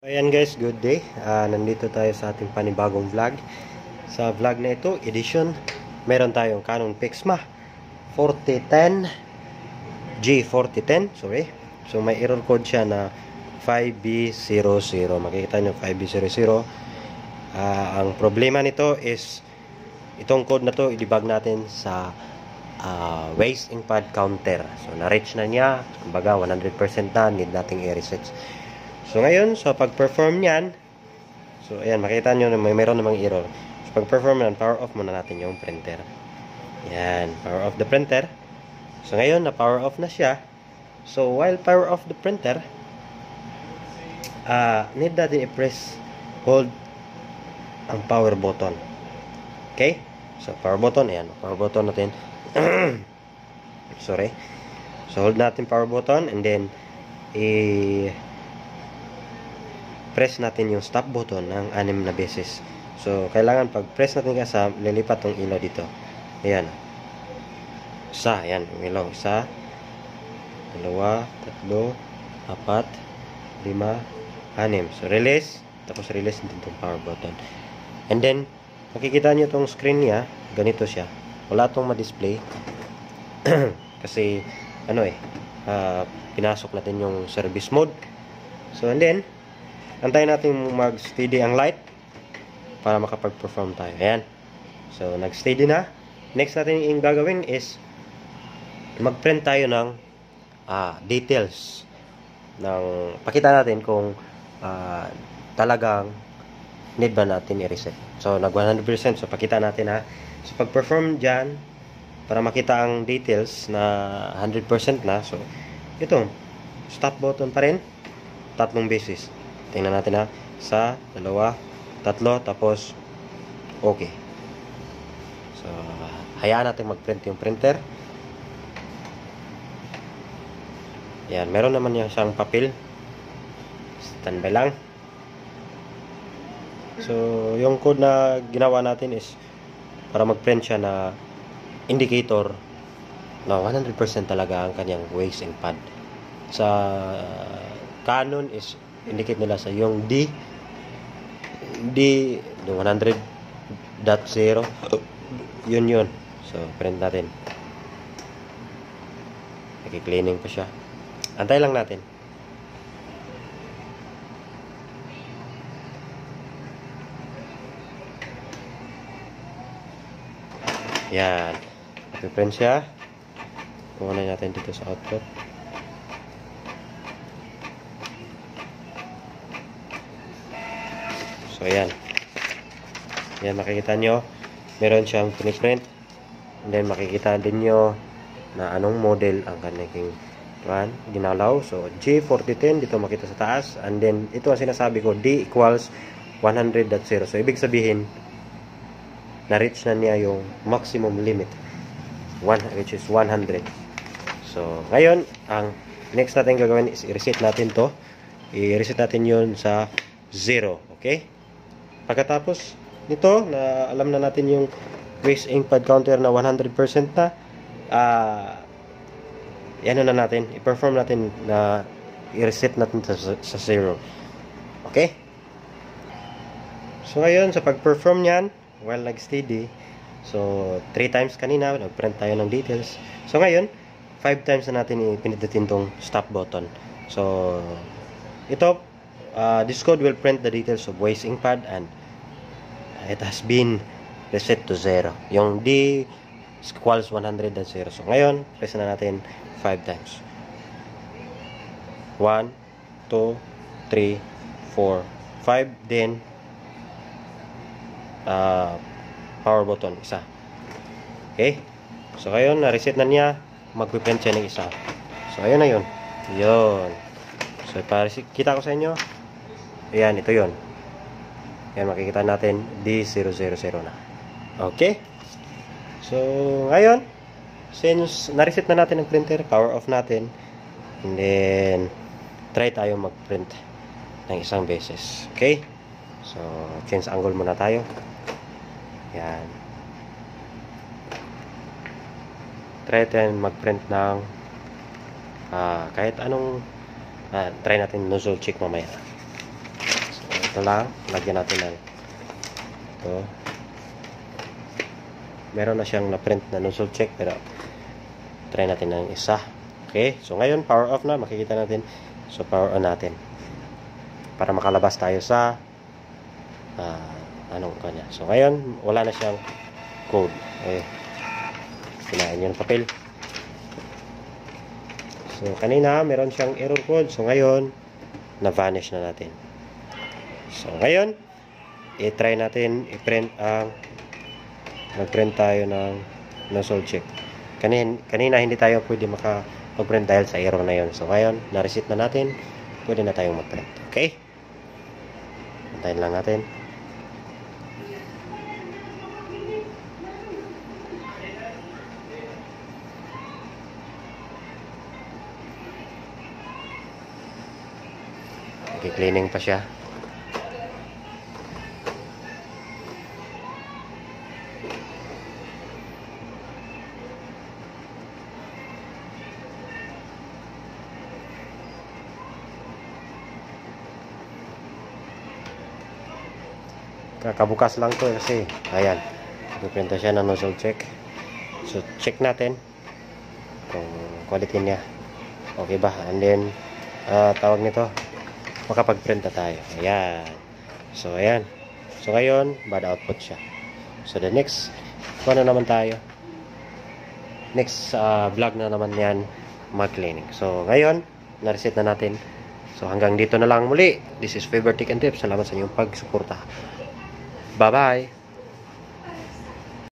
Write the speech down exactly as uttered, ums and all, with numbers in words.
Ayan guys, good day. Uh, nandito tayo sa ating panibagong vlog. Sa vlog na ito, edition, meron tayong Canon Pixma forty ten G forty ten, sorry. So may error code siya na five B zero zero. Makikita nyo five B zero zero. Uh, ang problema nito is itong code na to i-debug natin sa uh, Waze Ink Pad counter. So na-reach na niya, kumbaga one hundred percent na, need nating i-reset. So ngayon, so pag-perform niyan, so ayan, makita nyo na may meron namang error. So pag-perform niyan, power off muna natin yung printer. Ayan, power off the printer. So ngayon, na power off na siya. So while power off the printer, uh, need natin i-press hold ang power button. Okay? So power button, ayan, power button natin. Sorry. So hold natin power button and then i press natin yung stop button ng anim na beses. So, kailangan pag-press natin kasi lilipat tong ilaw dito. Ayan. Isa, ayan, yung ilaw. Isa, dalawa, tatlo, apat, lima, anim. So, release. Tapos, release din itong power button. And then, makikita nyo itong screen niya. Ganito siya. Wala itong ma-display. Kasi, ano eh, uh, pinasok natin yung service mode. So, and then, antayin natin mag-steady ang light para makapag-perform tayo. Ayan. So, nag-steady na. Next natin yung gagawin is mag-print tayo ng uh, details. Ng, pakita natin kung uh, talagang need ba natin i-reset. So, nag one hundred percent. So, pakita natin ha. So, pag-perform dyan, para makita ang details na one hundred percent na. So, ito. Stop button pa rin. Tatlong beses. Tingnan natin ha. Sa, dalawa, tatlo, tapos okay. So, hayaan natin mag-print yung printer. Yan, meron naman yung siyang papel. Standby lang. So, yung code na ginawa natin is para mag-print siya na indicator na one hundred percent talaga ang kanyang Waze Ink Pad. Sa Canon is indicate nila sa yung D D one hundred point zero yun yun. So print natin, naki-cleaning pa siya, antay lang natin. Yan, naki-print siya. Kukunin natin dito sa output. So, ayan. Ayan, makikita nyo. Meron siyang piniprint. And then, makikita din nyo na anong model ang kanyang one, ginalaw. So, G forty ten. Dito makita sa taas. And then, ito ang sinasabi ko. D equals one hundred point zero. So, ibig sabihin, na-reach na niya yung maximum limit. one, which is one hundred. So, ngayon, ang next natin gagawin is i-reset natin to. I-reset natin yun sa zero. Okay? Pagkatapos nito, na alam na natin yung Waze Ink Pad counter na one hundred percent na, uh, yan na natin, i-perform natin na i-reset natin sa, sa zero. Okay? So, ngayon, sa pag-perform nyan, while nag-steady, so, three times kanina, nag-print tayo ng details. So, ngayon, five times na natin ipindutin tong stop button. So, ito, Uh, this code will print the details of Waze Ink Pad and it has been reset to zero. Yung D equals one hundred and zero. So ngayon, press na natin five times. one, two, three, four, five. Then, uh, power button, isa. Okay? So ngayon, na-reset na niya. Mag-print siya ng isa. So ayun na yun. Yun. So, para kita ko sa inyo. Ayan, ito yun. Ayan, makikita natin D zero zero zero na. Okay? So, ngayon, since na-reset na natin ang printer, power off natin. And then, try tayo mag-print ng isang beses. Okay? So, change angle muna tayo. Ayan. Try tayo mag-print ng uh, kahit anong uh, try natin nozzle check mamaya. ito lang, lagyan natin ng ito. Meron na siyang na-print na nozzle check, pero try natin ng isa. Okay, so ngayon power off na, makikita natin. So power on natin para makalabas tayo sa uh, anong kanya. So ngayon wala na siyang code. Okay, kinain yung papel. So kanina meron siyang error code, so ngayon na-vanish na natin. So ngayon i-try natin i-print ang mag-print tayo ng nozzle check. Kanina, kanina hindi tayo pwede maka-print dahil sa error na yon. So ngayon na-reset na natin, pwede na tayong mag-print. Okay, antayin lang natin. Cleaning pa siya. Kakabukas lang to kasi ayan, ipiprinta siya ng nozzle check. So check natin kung quality niya okay ba, and then uh, tawag nito, makapag-print na tayo. Ayan. So, ayan. So, ngayon, bad output siya. So, the next, kung ano naman tayo, next uh, vlog na naman yan, mag-cleaning. So, ngayon, na-reset na natin. So, hanggang dito na lang muli. This is Faber Tech and Tips. Salamat sa inyong pagsuporta. Bye-bye!